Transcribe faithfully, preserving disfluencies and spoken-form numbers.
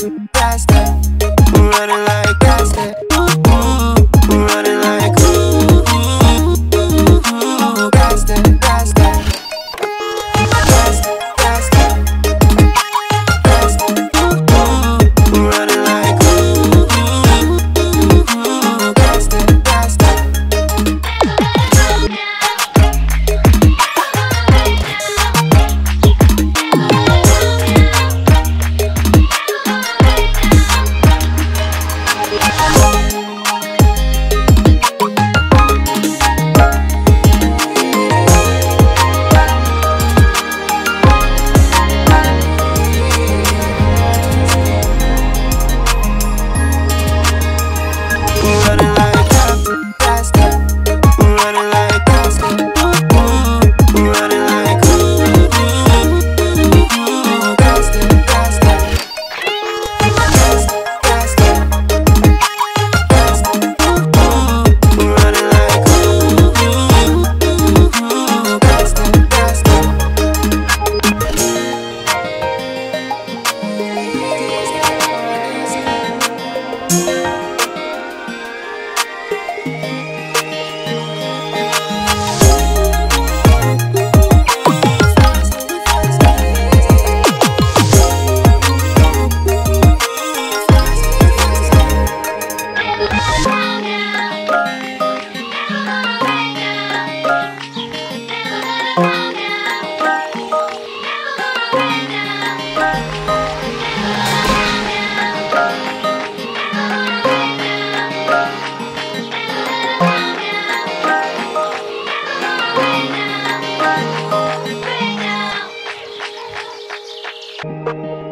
faster, running like faster, running like ooh, faster, faster, faster, faster, faster, running like ooh, faster, faster. Running like faster, running like faster, running like ooh, faster, faster, faster, faster, faster, running like ooh, faster, faster. Bye.